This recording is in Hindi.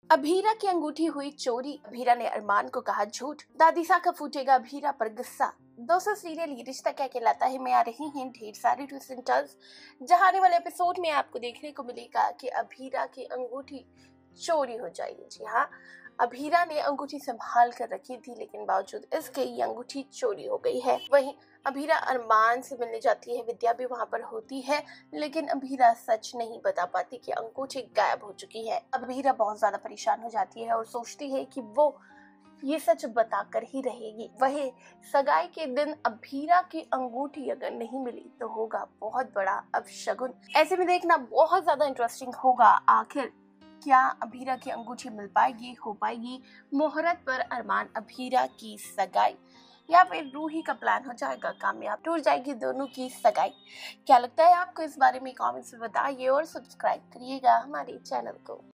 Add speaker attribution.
Speaker 1: अभीरा की अंगूठी हुई चोरी, अभीरा ने अरमान को कहा झूठ, दादीसा का फूटेगा अभीरा पर गुस्सा। दोस्तों, सीरियल ये रिश्ता क्या कहलाता है में आ रही हैं ढेर सारी ट्विस्ट एंड टर्न्स, जहां आने वाले एपिसोड में आपको देखने को मिलेगा कि अभीरा की अंगूठी चोरी हो जाएगी। जी हाँ, अभीरा ने अंगूठी संभाल कर रखी थी, लेकिन बावजूद इसके ये अंगूठी चोरी हो गई है। वहीं अभीरा अरमान से मिलने जाती है, विद्या भी वहां पर होती है, लेकिन अभीरा सच नहीं बता पाती कि अंगूठी गायब हो चुकी है। अभीरा बहुत ज्यादा परेशान हो जाती है और सोचती है कि वो ये सच बताकर ही रहेगी। वही सगाई के दिन अभीरा की अंगूठी अगर नहीं मिली तो होगा बहुत बड़ा अपशगुन। ऐसे में देखना बहुत ज्यादा इंटरेस्टिंग होगा, आखिर क्या अभीरा की अंगूठी मिल पाएगी, हो पाएगी मुहूर्त पर अरमान अभीरा की सगाई, या फिर रूही का प्लान हो जाएगा कामयाब, टूट जाएगी दोनों की सगाई। क्या लगता है आपको इस बारे में कमेंट्स में बताइए और सब्सक्राइब करिएगा हमारे चैनल को।